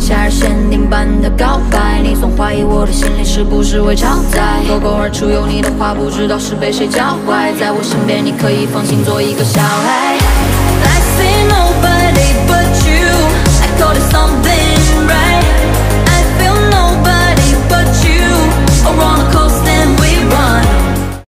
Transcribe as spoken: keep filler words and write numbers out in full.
夏日限定版的告白，你总怀疑我的心里是不是会超载，脱口而出有你的话，不知道是被谁教坏。在我身边，你可以放心做一个小孩。